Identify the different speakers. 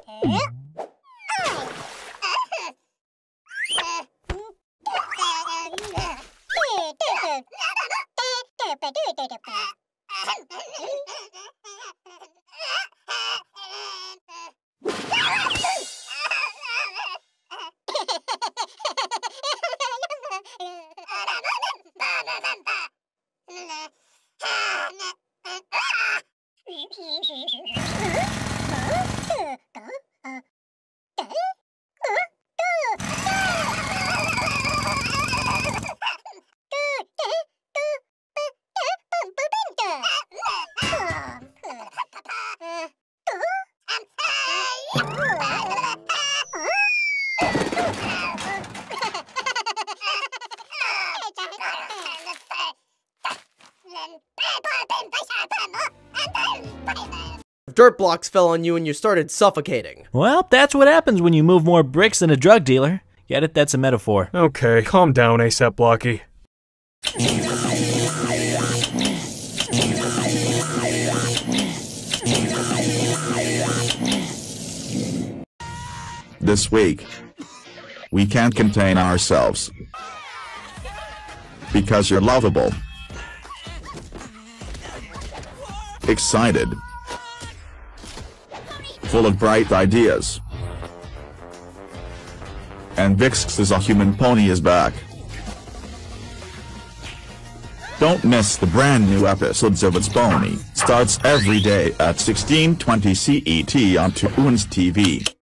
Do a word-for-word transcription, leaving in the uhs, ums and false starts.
Speaker 1: Dirt blocks fell on you and you started suffocating.
Speaker 2: Well, that's what happens when you move more bricks than a drug dealer. Get it? That's a metaphor.
Speaker 3: Okay, calm down, ASAP Blocky.
Speaker 4: This week, we can't contain ourselves. Because you're lovable. Excited. Full of bright ideas. And Vixx is a human pony is back. Don't miss the brand new episodes of It's Pony. Starts every day at sixteen twenty C E T on Toons T V.